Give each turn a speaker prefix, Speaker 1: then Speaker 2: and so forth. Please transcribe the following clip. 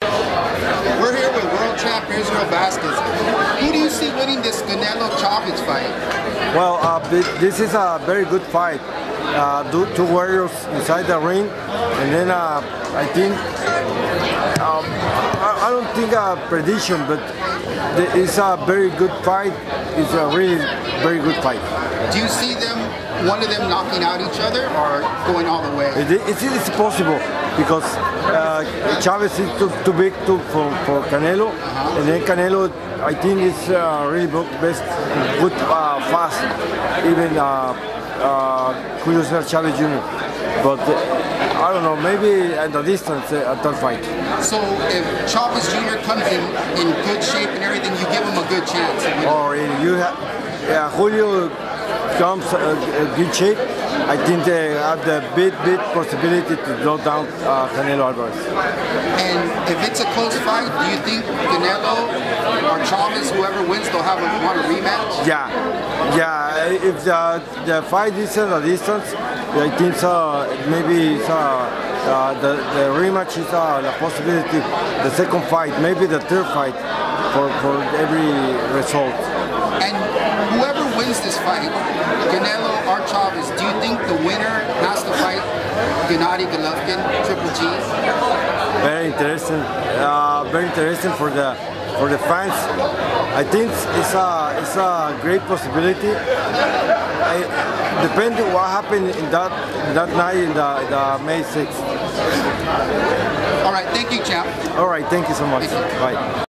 Speaker 1: We're here with world champ Israel Vasquez. Who do you see winning this Canelo Chavez fight?
Speaker 2: Well, this is a very good fight. Two warriors inside the ring, and then I think I don't think a prediction, but it's a very good fight. It's a really very good fight.
Speaker 1: Do you see one of them knocking out each other or going all the way?
Speaker 2: It's possible because Chavez is too big for Canelo, and then Canelo I think is really best, good, fast, even Julio Chavez Jr. But I don't know, maybe at the distance at that fight.
Speaker 1: So if Chavez Jr. comes in good shape and everything, you give him a good chance.
Speaker 2: Or you have Julio comes in good shape, I think they have the big possibility to blow down Canelo Alvarez.
Speaker 1: And if it's a close fight, do you think Canelo or Chavez, whoever wins, they'll want a rematch?
Speaker 2: Yeah. If the fight is at a distance, I think maybe the rematch is the possibility. The second fight, maybe the third fight for every result.
Speaker 1: And whoever wins this fight, Canelo or Chavez, do you think the winner has to fight Gennady Golovkin, Triple G?
Speaker 2: Very interesting for the fans. I think it's a great possibility. Depending what happened in that night in the May 6th.
Speaker 1: All right, thank you, champ.
Speaker 2: All right, thank you so much. Bye.